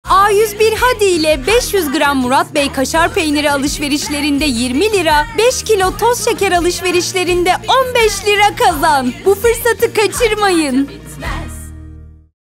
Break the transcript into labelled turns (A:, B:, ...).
A: A101 Hadi ile 500 gram Murat Bey kaşar peyniri alışverişlerinde 20 lira, 5 kilo toz şeker alışverişlerinde 15 lira kazan. Bu fırsatı kaçırmayın.